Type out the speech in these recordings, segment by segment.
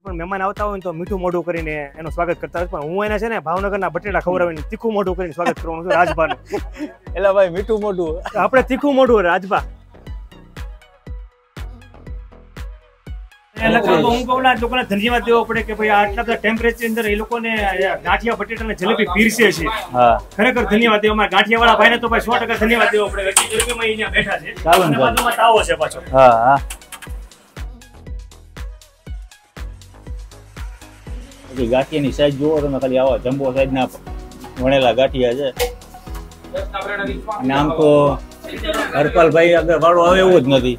પણ મહેમાન આવતા હોય ને તો મીઠું મોઢું કરીને એનું સ્વાગત કરતા હોય, પણ હું એને છે ને ભાવનગરના બટેટા ખવડાવીને તીખું મોઢું કરીને સ્વાગત કરવાનું છું રાજભાનું. એટલે ભાઈ મીઠું મોઢું આપણે તીખું મોઢું રાજભા. હું કહું લોકોને ધન્યવાદ દેવો પડે કે ભાઈ આટલા બધા ટેમ્પરેચર અંદર એ લોકોને ગાંઠિયા બટેટા ને જલેબી પીરસે છે. ખરેખર ધન્યવાદ દેવો. અમારા ગાંઠિયા વાળા ભાઈને તો ભાઈ 100% ધન્યવાદ દેવો પડે. જલેબીમાં અહીંયા બેઠા છે. બાજુમાં તાવો છે પાછો. હા ગાંઠિયાની સાઈઝ જુઓ તમે, ખાલી આવા જમ્બો સાઈઝ ના વણેલા ગાંઠિયા છે. અને આમ તો હરપાલભાઈ આગળ વાળો આવે એવું જ નથી.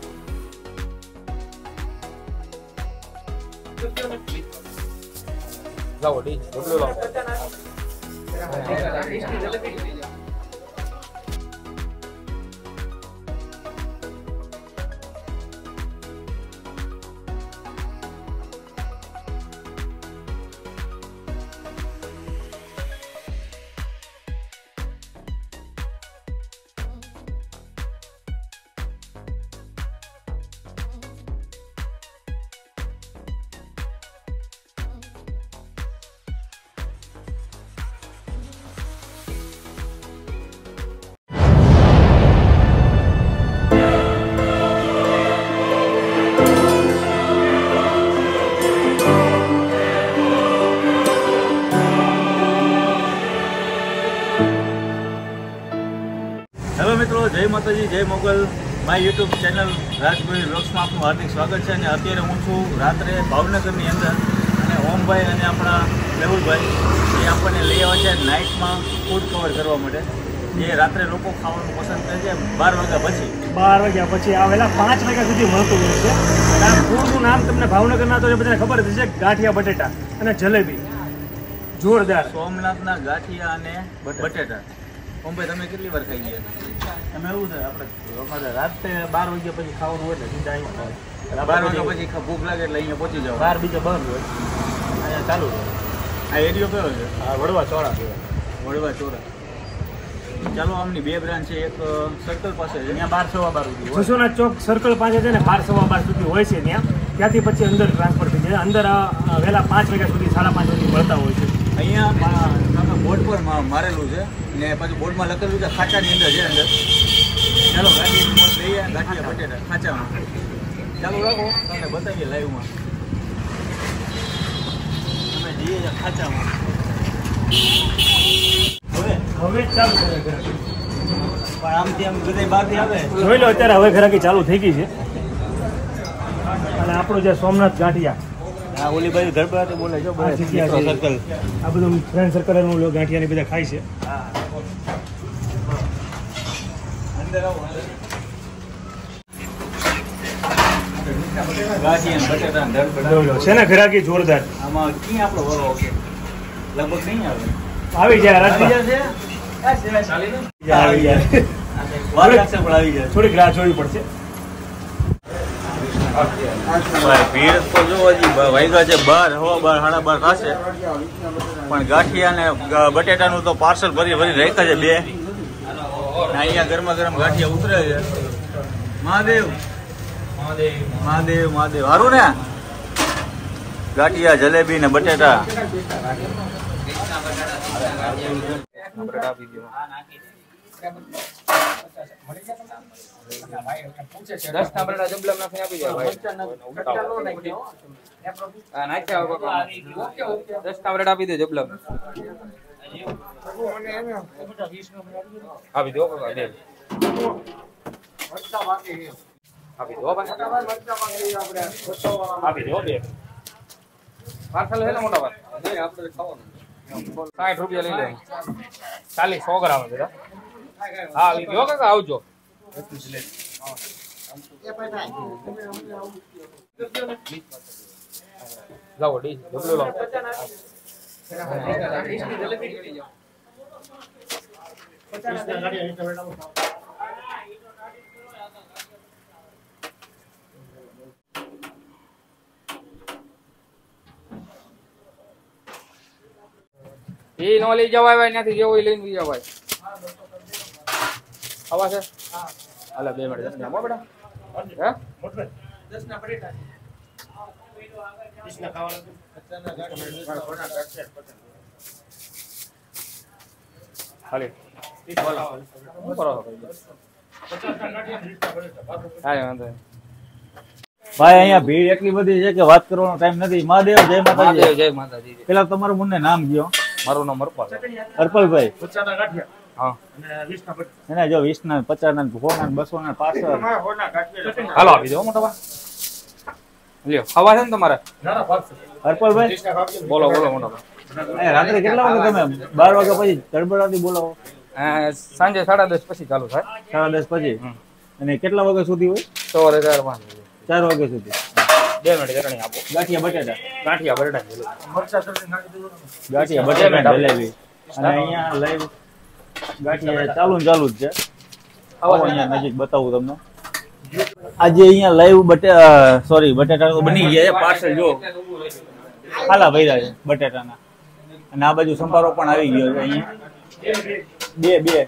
હેલો મિત્રો, જય માતાજી, જય Mughal. My YouTube channel Rajbhai વ્લોગ્સમાં આપનું હાર્દિક સ્વાગત છે. અને અત્યારે હું છું રાત્રે ભાવનગરની અંદર, અને ઓમભાઈ અને આપણા મેહુલભાઈ એ આપણને લઈ આવ્યા છે નાઇટમાં ફૂડ કવર કરવા માટે. જે રાત્રે લોકો ખાવાનું પસંદ કરે છે 12 વાગ્યા પછી. 12 વાગ્યા પછી આવેલા 5 વાગ્યા સુધી મળતું હોય છે. અને આ ફૂડનું નામ તમને ભાવનગરના તો બધાને ખબર જ છે, ગાંઠિયા બટેટા અને જલેબી. જોરદાર સોમનાથના ગાંઠિયા અને બટેટા. ઓમભાઈ તમે કેટલી વાર ખાઈ ગયા? અમે એવું છે, આપણે અમારે રાત્રે 12 વાગ્યા પછી ખાવાનું હોય એટલે સીધા અહીંયા 12 વાગ્યા પછી ભૂખ લાગે એટલે અહીંયા પહોંચી જાવ. બહાર બીજા બંધ હોય, અહીંયા ચાલુ હોય. આ એરિયો કયો છે? હા, વડવા ચોરા. વડવા ચોરા. ચાલો, આમની 2 બ્રાન્ચ છે. એક સર્કલ પાસે છે, ત્યાં 12 સવા 12 સુધી. જસોના ચોક સર્કલ પાસે છે ને 12 સવા 12 સુધી હોય છે ત્યાં. ત્યાંથી પછી અંદર ટ્રાન્સફર થઈ જાય. અંદર વહેલા 5 વાગ્યા સુધી 5:30 સુધી મળતા હોય છે. અહીંયા બોર્ડ પર મારેલું છે ને પછી બોર્ડમાં લખેલું છે ખાચાની અંદર છે અંદર. ચાલો ગાંઠિયા લઈએ, ગાંઠિયા બટેટા ખાચામાં. ચાલો રાખો, તમને બતાવીએ લાઈવમાં. અમે જઈએ છીએ ખાચામાં. હવે ચાલુ કરે પણ આમથી આમ બધા બહારથી આવે. જોઈ લો અત્યારે હવે ઘરાકી ચાલુ થઈ ગઈ છે. અને આપણું જે સોમનાથ ગાંઠિયા, હા ઓલી બાજુ ગરબા બોલે છે, સર્કલ આ બધું ફ્રેન્ડ સર્કલ નું ગાંઠિયા ને બધા ખાય છે. છે ને ઘરાકી જોરદાર. આમાં ક્યાં આપણો વરો લગભગ નહીં આવે. આવી જાય થોડીક રાહ જોવી પડશે. ભીડ તો જો હજી વાગ્યા છે 12, સવા 12, 12:30 થશે. પણ ગાંઠિયા ને બટેટાનું તો પાર્સલ ભરી રાખ્યા છે 2. અહીંયા ગરમા ગરમ ગાંઠિયા ઉતરે છે. મહાદેવ મહાદેવ મહાદેવ મહાદેવ. સારું ને ગાંઠિયા, જલેબી ને બટેટા. આપી દો જબલમ. આપી દો પાર્સલ છે ને મોટા ભાઈ. 60 રૂપિયા લઈ લે. 40 100 ગ્રામ બધા. હા આવી ગયો કાકા, આવજો. લાવો ડી ડબલો લાવો. એ નો લઈ જવાય ભાઈ, ત્યાંથી જેવો લઈને બી જવાય. આવા છે હાલા 2 મિનિટ 10 ના બેટા. હે 10 ના બટેટા ખાલી બોલો શું કરો છો હા વાંધો નહીં. ભાઈ અહીંયા ભીડ એટલી બધી છે કે વાત કરવાનો ટાઈમ નથી. મહાદેવ જય માતાજી. મહાદેવ જય માતાજી. પેલા તમારું મને નામ ગયો. મારું નામ અર્પલ. અર્પલભાઈ. હા એના જો 20 ના 50 ના 100 ના 200 ના 500. હાલો આપી દો મોટા ભાઈ. લ્યો ખાવા છે ને તમારે? અર્પલભાઈ બોલો બોલો મોટા ભાઈ. અહીંયા રાત્રે કેટલા વાગે તમે 12 વાગ્યા પછી તડબડાથી બોલાવો? સાંજે 10:30 પછી ચાલુ થાય. 10:30 પછી. અને કેટલા વાગ્યા સુધી હોય? સવારે 4 વાગ્યા સુધી. 2 મિનિટ ચટણી આપો. ગાંઠિયા બટેટા. ગાંઠિયા બટેટા ગાંઠિયા બટેટા જલેબી. અને અહીંયા લાઈવ ગાંઠિયા ચાલુ જ છે. આવો અહીંયા નજીક બતાવું તમને. આજે અહીંયા લાઈવ બટેટા તો બની ગયા છે. પાર્સલ જો ખાલા ભર્યા છે બટેટાના. અને આ બાજુ સંભારો પણ આવી ગયો છે અહીંયા. બે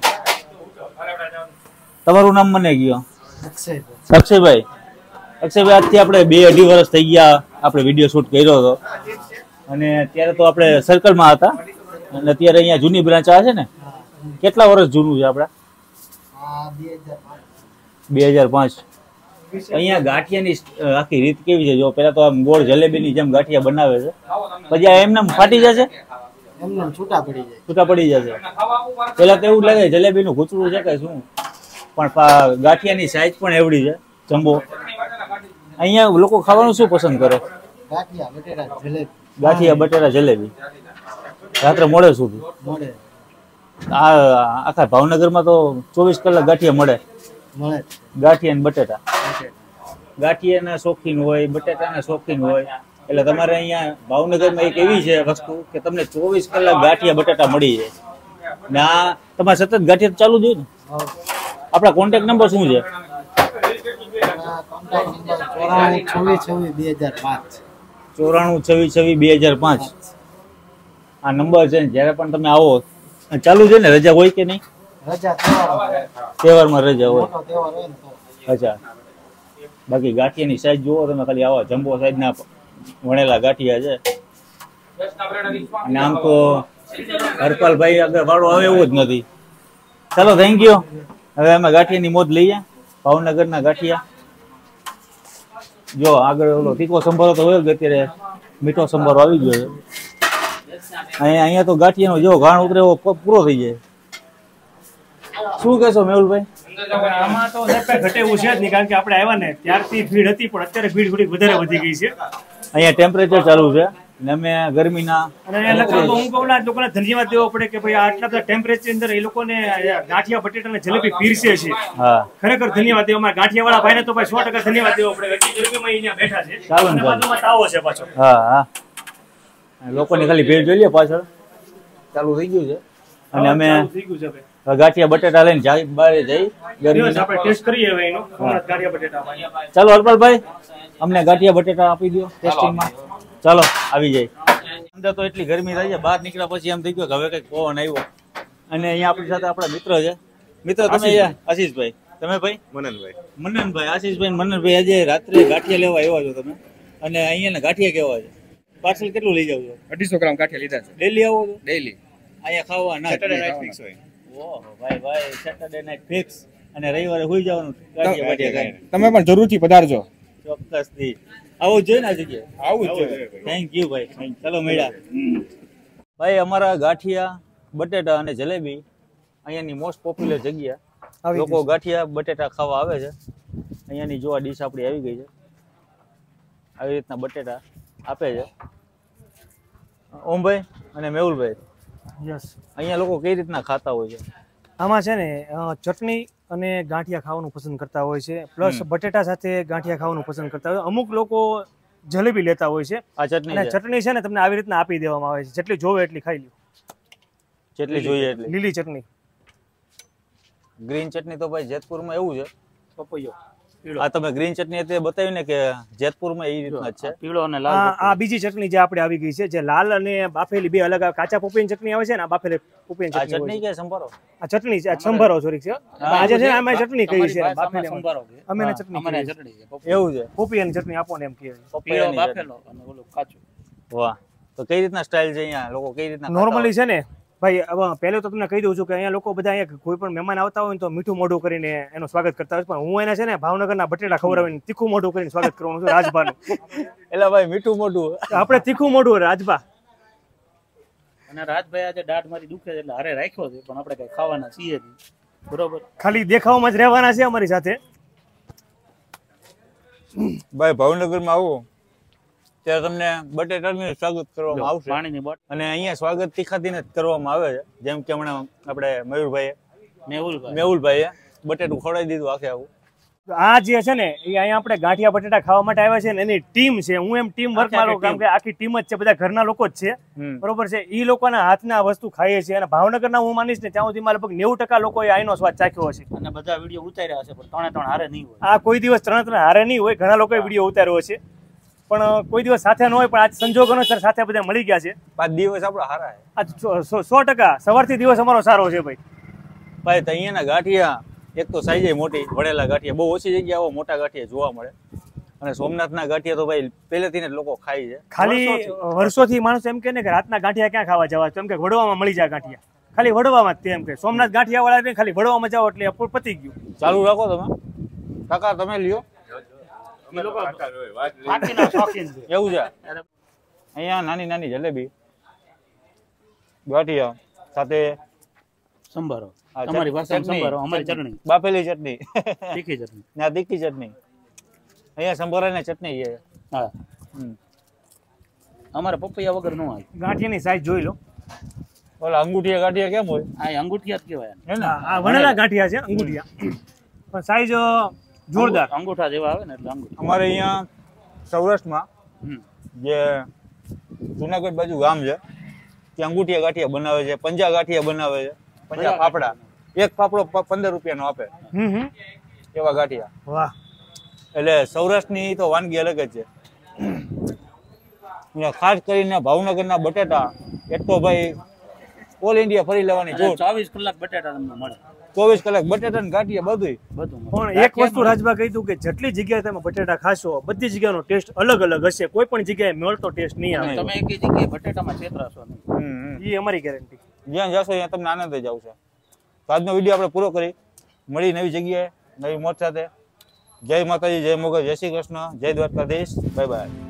તમારું નામ મને ગયો? અક્ષયભાઈ. અક્ષયભાઈ આજથી આપણે 2-2.5 વર્ષ થઈ ગયા આપણે વિડીયો શૂટ કર્યો હતો. અને ત્યારે તો આપણે સર્કલમાં હતા. અને અત્યારે અહીંયા જૂની બ્રાન્ચ આ છે ને, કેટલા વર્ષ જૂનું છે આપડા? 2005. અહીંયા ગાંઠિયાની આખી રીત કેવી છે? જો પેલા તો આમ ગોળ જલેબીની જેમ ગાંઠિયા બનાવે છે, પછી એમને ફાટી જશે, છૂટા પડી જશે. પેલા તો એવું લાગે જલેબીનું ઘૂંચડું છે કે શું, પણ ગાંઠિયાની સાઈઝ પણ એવડી છે, જમ્બો. અહીંયા લોકો ખાવાનું શું પસંદ કરે? ગાંઠિયા બટેટા જલેબી રાત્રે મોડે સુધી. આખા ભાવનગરમાં તો 24 કલાક ગાંઠિયા મળે. ગાંઠિયા અને બટેટા. ગાંઠિયાના શોખીન હોય, બટેટાના શોખીન હોય. એટલે તમારે અહીંયા ભાવનગરમાં એક એવી છે વસ્તુ કે તમને 24 કલાક ગાંઠિયા બટેટા મળી જાય. ને આ તમારે સતત ગાંઠિયા ચાલુ જોઈએ ને. આપણા કોન્ટેક્ટ નંબર શું છે? 9426262005. આ નંબર છે. જયારે પણ તમે આવો ચાલુ છે ને? રજા હોય કે નહીં? તહેવારમાં રજા હોય. અચ્છા. બાકી ગાંઠિયાની સાઈઝ જુઓ તમે, ખાલી આવા જમ્બો સાઈઝ ના વણેલા ગાંઠિયા છે. અને આમ તો હરપાલભાઈ આગળ વાળો આવે એવું જ નથી. ચાલો, થેન્ક યુ. હવે અમે ગાંઠિયાની મોજ લઈએ. ભાવનગરના ગાંઠિયા જો આગળ ઓલો તીખો સંભારો તો હોય જ, અત્યારે મીઠો સંભારો આવી ગયો છે. અહીંયા તો ગાંઠિયાનો જો ઘાણ ઉતરે એવો પૂરો થઈ જાય. શું કહેશો મેહુલભાઈ? આમાં તો ઘટે એવું છે જ નહીં, કારણ કે આપણે આવ્યા ને ત્યારથી ભીડ હતી, પણ અત્યારે ભીડ થોડી વધારે વધી ગઈ છે. અહીંયા ટેમ્પરેચર ચાલુ છે ને અમે ગરમીના અને લગભગ હું કહું લોકોને ધન્યવાદ દેવો પડે કે ભાઈ આટલા બધા ટેમ્પરેચર અંદર એ લોકોને ગાંઠિયા બટેટા અને જલેબી પીરસે છે. ખરેખર ધન્યવાદ દેવો. અમારા ગાંઠિયા વાળા ભાઈને તો ભાઈ 100% ધન્યવાદ દેવો પડે. ગરમીમાં અહીંયા બેઠા છે. બાજુમાં તાવો છે પાછો. હા, લોકોની ખાલી ભીડ જોઈ લે, પાછળ ચાલુ થઈ ગયું છે. અને અમે ગાંઠિયા બટેટા લઈને બહાર જઈ આપણે ટેસ્ટ કરીએ હવે એનો ગાંઠિયા બટેટા. ચાલો હરપાલભાઈ, અમને ગાંઠિયા બટેટા આપી દો ટેસ્ટિંગમાં. ચાલો, આવી જાય. અંદર તો એટલી ગરમી થઈ છે, બહાર નીકળ્યા પછી એમ થઈ ગયું કે હવે કઈક પવન આવ્યો. અને અહીંયા આપણી સાથે આપણા મિત્ર છે. મિત્ર તમે? આશીષભાઈ. તમે ભાઈ? મનનભાઈ. આશીષભાઈ મનનભાઈ આજે રાત્રે ગાંઠિયા લેવા આવ્યા છો તમે, અને અહીંયા ગાંઠિયા કેવા છે? પાર્સલ કેટલું લઈ જાવ છો? 250 ગ્રામ ગાંઠિયા લીધા છે. ડેલી આવો છો? ડેલી. અહીંયા ખાવા ના? સેટરડે નાઈટ ફિક્સ હોય. ઓહો ભાઈ, સેટરડે નાઈટ ફિક્સ. અને રવિવારે હોઈ જવાનું ગાંઠિયા ખાઈને. તમે પણ જરૂરથી પધારજો. ચોક્કસથી આવું જોઈએ ને આ જગ્યાએ. આવું જ જોઈએ. થેન્ક યુ ભાઈ. ચાલો મળ્યા. ભાઈ, અમારા ગાંઠિયા બટેટા અને જલેબી અહીંયાની મોસ્ટ પોપ્યુલર જગ્યા. લોકો ગાંઠિયા બટેટા ખાવા આવે છે. અહીંયાની જો આ ડીશ આપણી આવી ગઈ છે. આવી રીતના બટેટા આપે છે ઓમભાઈ અને મેહુલભાઈ. યસ. અહીંયા લોકો કઈ રીતના ખાતા હોય છે? આમાં છે ને ચટણી અને ગાંઠિયા ખાવાનું પસંદ કરતા હોય છે, પ્લસ બટેટા સાથે ગાંઠિયા ખાવાનું પસંદ કરતા હોય. અમુક લોકો જલેબી લેતા હોય છે. આ ચટણી છે ને તમને આવી રીતના આપી દેવામાં આવે છે. જેટલી જોવે એટલી ખાઈ લ્યો. જેટલી જોઈએ એટલી. લીલી ચટણી. ગ્રીન ચટણી તો ભાઈ જેતપુરમાં એવું છે. આ તમે ગ્રીન ચટણી હતી બતાવી ને કે જેતપુરમાં એ રીતના જ છે. પીળો અને લાલ. આ બીજી ચટણી જે આપણે આવી ગઈ છે, જે લાલ અને બાફેલી બે અલગ કાચા પોપીની ચટણી આવે છે ને, આ બાફેલી પોપીની આ ચટણી ચટણી કે સંભારો? આ ચટણી છે, આ સંભારો સોરી છે. આજે છે ને અમે ચટણી કહી છે બાફેલી સંભારો કે અમે ચટણી અમને કહીએ. ચટણી છે. એવું છે. પોપીની ચટણી આપો ને એમ કહે. પીળો બાફેલો અને ઓલું કાચું. વાહ, તો કઈ રીતના સ્ટાઇલ છે અહીંયા લોકો કઈ રીતના નોર્મલી છે ને ભાઈ, હવે પહેલે તો તમને કહી દઉં છું કે અહીંયા લોકો બધા અહીંયા કોઈ પણ મહેમાન આવતા હોય ને તો મીઠું મોઢું કરીને એનું સ્વાગત કરતા હોય, પણ હું એને છે ને ભાવનગરના બટેટા ખવડાવીને તીખું મોઢું કરીને સ્વાગત કરવાનું છું રાજભાનું. એટલે ભાઈ મીઠું મોઢું આપણે તીખું મોઢું રાજભા. અને રાજભાઈ આજે દાઢ મારી દુખે છે એટલે હારે રાખ્યો છે, પણ આપણે કઈ ખાવાના છીએ નહીં. બરોબર, ખાલી દેખાવામાં જ રહેવાના છે અમારી સાથે. ભાઈ ભાવનગરમાં આવો ત્યારે તમને બટેટાનું સ્વાગત કરવામાં આવશે. પાણીની બોટલ. અને અહીંયા સ્વાગત તીખાથીને જ કરવામાં આવે છે. જેમ કે હમણાં આપણે મયુરભાઈએ મેહુલભાઈએ બટેટું ખવડાવી દીધું આખે આવું. આ જે છે ને એ અહીંયા આપણે ગાંઠિયા બટેટા ખાવા માટે આવ્યા છે ને એની ટીમ છે. હું એમ ટીમ વર્ક મારો કામ કે આખી ટીમ જ છે, બધા ઘરના લોકો જ છે. બરોબર છે. એ લોકોના હાથના વસ્તુ ખાઈએ છીએ અને ભાવનગરના હું માનીશ ને ત્યાં સુધીમાં લગભગ 90% લોકોએ આનો સ્વાદ ચાખ્યો હશે. અને બધા વિડીયો ઉતાર્યા હશે પણ ત્રણે હારે નહીં હોય. આ કોઈ દિવસ ત્રણ હારે નહીં હોય. ઘણા લોકોએ વિડીયો ઉતાર્યો છે પણ કોઈ દિવસ સાથે ન હોય, પણ આજ સંજોગોનો સર સાથે બધા મળી ગયા છે. 5 દિવસ આપણા હારા છે. આજ 100% સવારથી દિવસ અમારો સારો છે ભાઈ. ભાઈ તો અહીંયાના ગાંઠિયા એક તો સાઈઝ મોટી, વડેલા ગાંઠિયા બહુ ઓછી જગ્યાએ મોટા ગાંઠિયા જોવા મળે. અને સોમનાથના ગાંઠિયા તો ભાઈ પહેલેથી જ લોકો ખાય છે. ખાલી વર્ષોથી માણસ એમ કે ને કે રાતના ગાંઠિયા ક્યાં ખાવા જવા, કેમ કે વડવામાં મળી જાય ગાંઠિયા. ખાલી વડવામાં જ તેમ કે સોમનાથ ગાંઠિયા વાળા ખાલી વડવામાં જાવ એટલે પતી ગયું. ચાલુ રાખો તમે કાકા, તમે લ્યો. એવું છે. અહીંયા નાની નાની જલેબી ગાંઠિયા સાથે સંભારો. તમારી ભાષામાં સંભારો, અમારી ચટણી બાફેલી ચટણી, તીખી ચટણી ના તીખી ચટણી. અહીંયા સંભારાની ચટણી છે. હા, અમારે પપૈયા વગર ન આવે. ગાંઠિયાની સાઈઝ જોઈ લો. ઓલા અંગૂઠિયા ગાંઠિયા કેમ હોય? આ અંગૂઠિયા જ કહેવાય. હે ને? આ વણેલા ગાંઠિયા છે અંગૂઠિયા, પણ સાઈઝ જોરદાર અંગૂઠા જેવા આવે ને એટલે અંગૂઠા. અમારે અહીંયા સૌરાષ્ટ્રમાં જે જુનાગઢ બાજુ ગામ છે ત્યાં અંગૂઠિયા ગાંઠિયા બનાવે છે, પંજા ગાંઠિયા બનાવે છે. પંજા ફાફડા, એક ફાફડો 15 રૂપિયાનો આપે એવા ગાંઠિયા. વાહ, એટલે સૌરાષ્ટ્રની તો વાનગી અલગ જ છે. ખાસ કરીને ભાવનગરના બટેટા એક તો ભાઈ ઓલ ઇન્ડિયા ફરી લેવાની જરૂર. 24 કલાક બટેટા તમને મળે. 24 કલાક બટેટા ને ગાંઠિયા બધું. પણ એક વસ્તુ રાજભા કહી દઉં કે જેટલી જગ્યાએ તમે બટેટા ખાશો બધી જગ્યાનો ટેસ્ટ અલગ અલગ હશે. કોઈ પણ જગ્યાએ મળતો ટેસ્ટ નહીં આવે. તમે એક જગ્યાએ બટેટામાં છેતરાશો નહીં, એ અમારી ગેરંટી. જ્યાં જશો ત્યાં તમને આનંદ જ આવશે. તો આજનો વિડીયો આપણે પૂરો કરી, મળી નવી જગ્યાએ નવી મોજ સાથે. જય માતાજી, જય મોગલ, જય શ્રી કૃષ્ણ, જય દ્વારકાધીશ, બાય બાય.